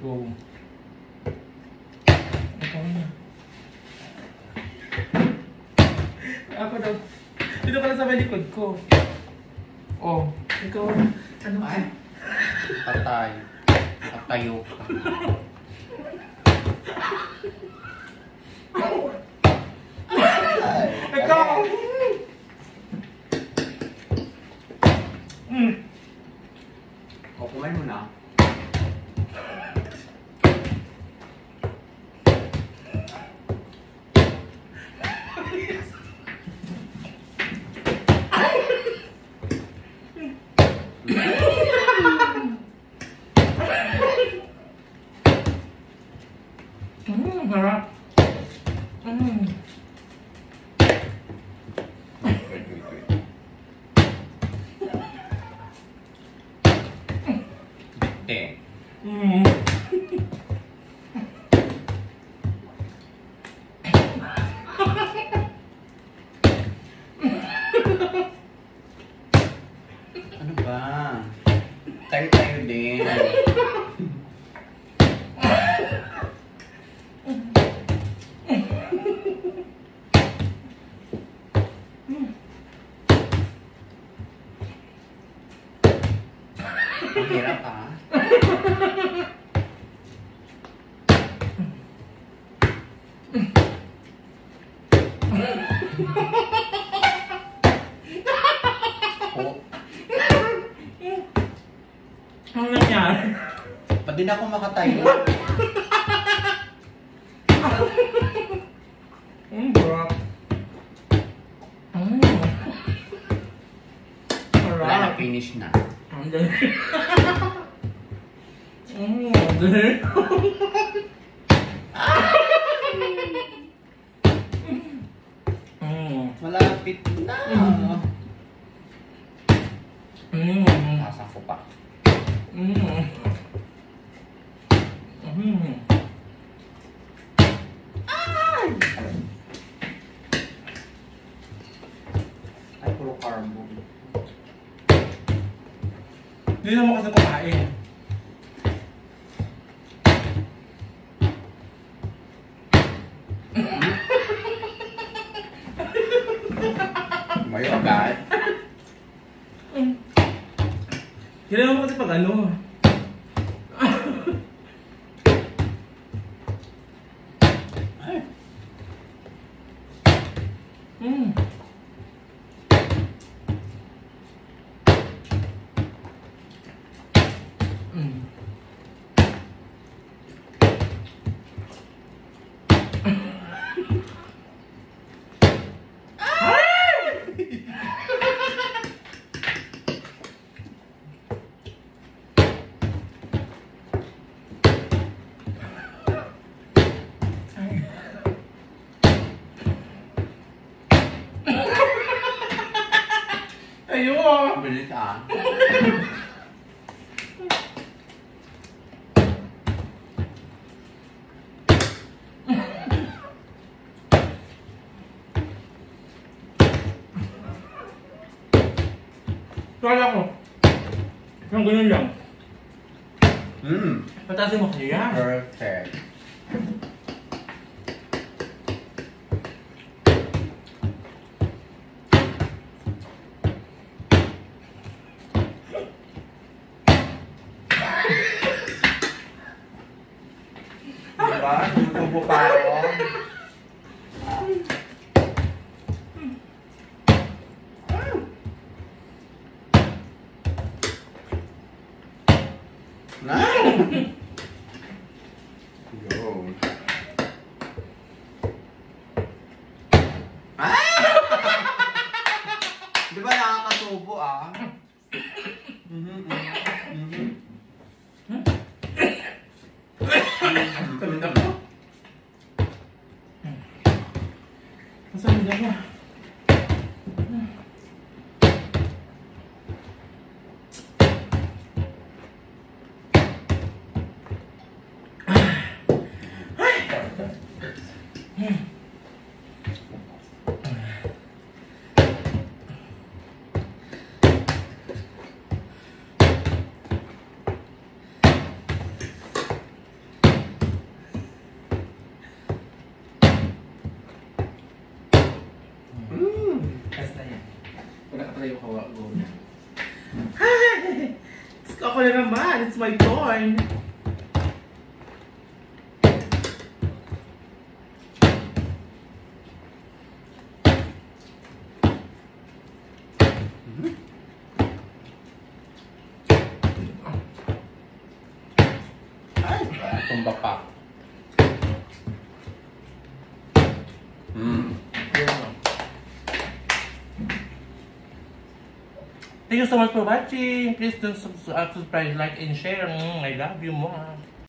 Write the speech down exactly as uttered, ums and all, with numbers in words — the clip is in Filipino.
Go. Ikaw na. Ako daw. Dito ka lang sa may likod ko. Oh, ikaw. Ano ka? Ay. Patay. Patayo. Ikaw! Mm. O, kumain mo na. Mm, harap. Mm. Wait, wait, wait. Eh. Mm. Ano ba? Tayo-tayo din. Ang hirap ah. Oh, Ano nangyari? ba't din ako makatayo? Mm, harap. Mm. Wala na, Harap. finish na. Ang galing. Mm, ang galing. Mm. Malapit na. Mm. Nasa ko pa. Mm. Mm. Ay, puro carbo. Hindi naman kasi kumain. Mayo agad. Hindi naman kasi pag ano. Ay. Mm. Mm. Ayun! Bilis ah. Kala ko. Yung ganun lang. Hmm. Patasin mo kaya. Perfect. Diba? Tutubo pa ako. Na! Yo. Ah! Di ba nakakasubo ah? Mhm, mhm, mhm. Kamit ako. Nasaan nila ko? Ako na naman. It's my turn. Ay, tumba pa. Mm. Thank you so much for watching. Please don't subscribe, like, and share. Mm, I love you more.